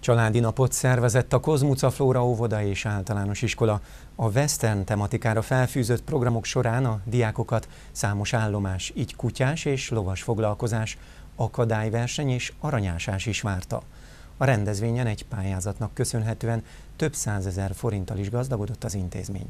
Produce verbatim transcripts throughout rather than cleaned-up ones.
Családi napot szervezett a Kozmuca Flóra óvoda és általános iskola. A western tematikára felfűzött programok során a diákokat számos állomás, így kutyás és lovas foglalkozás, akadályverseny és aranyásás is várta. A rendezvényen egy pályázatnak köszönhetően több százezer forinttal is gazdagodott az intézmény.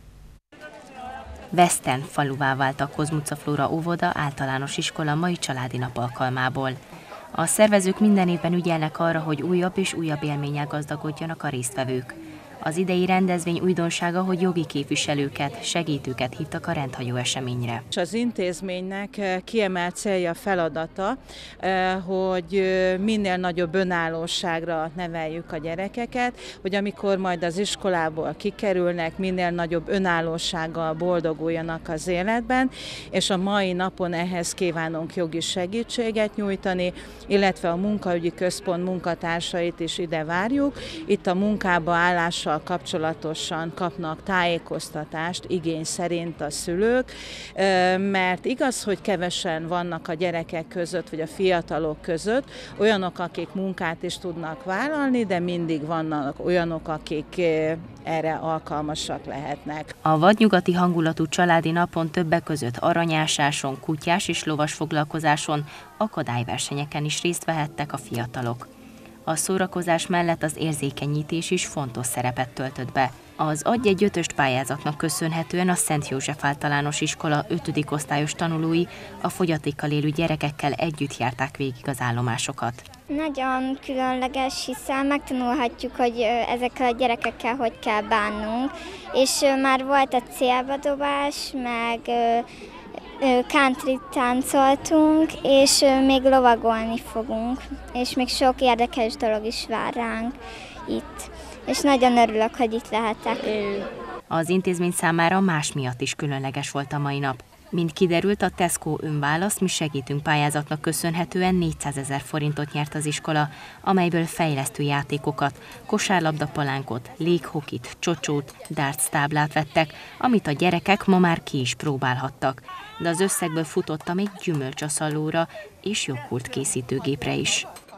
Western faluvá vált a Kozmuca Flóra óvoda általános iskola mai családi nap alkalmából. A szervezők minden évben ügyelnek arra, hogy újabb és újabb élménnyel gazdagodjanak a résztvevők. Az idei rendezvény újdonsága, hogy jogi képviselőket, segítőket hívtak a rendhagyó eseményre. Az intézménynek kiemelt célja, feladata, hogy minél nagyobb önállóságra neveljük a gyerekeket, hogy amikor majd az iskolából kikerülnek, minél nagyobb önállósággal boldoguljanak az életben, és a mai napon ehhez kívánunk jogi segítséget nyújtani, illetve a munkaügyi központ munkatársait is ide várjuk. Itt a munkába állással kapcsolatosan kapnak tájékoztatást igény szerint a szülők, mert igaz, hogy kevesen vannak a gyerekek között, vagy a fiatalok között olyanok, akik munkát is tudnak vállalni, de mindig vannak olyanok, akik erre alkalmasak lehetnek. A vadnyugati hangulatú családi napon többek között aranyásáson, kutyás és lovas foglalkozáson, akadályversenyeken is részt vehettek a fiatalok. A szórakozás mellett az érzékenyítés is fontos szerepet töltött be. Az Adj egy ötöst pályázatnak köszönhetően a Szent József általános iskola ötödik osztályos tanulói a fogyatékkal élő gyerekekkel együtt járták végig az állomásokat. Nagyon különleges, hiszen megtanulhatjuk, hogy ezekkel a gyerekekkel hogy kell bánnunk, és már volt a célbadobás, meg country táncoltunk, és még lovagolni fogunk, és még sok érdekes dolog is vár ránk itt. És nagyon örülök, hogy itt lehetek. Az intézmény számára más miatt is különleges volt a mai nap. Mint kiderült, a Tesco Önválasz Mi Segítünk pályázatnak köszönhetően négyszázezer forintot nyert az iskola, amelyből fejlesztő játékokat, kosárlabdapalánkot, léghokit, csocsót, darts táblát vettek, amit a gyerekek ma már ki is próbálhattak. De az összegből futotta még gyümölcsaszallóra és joghurt készítőgépre is.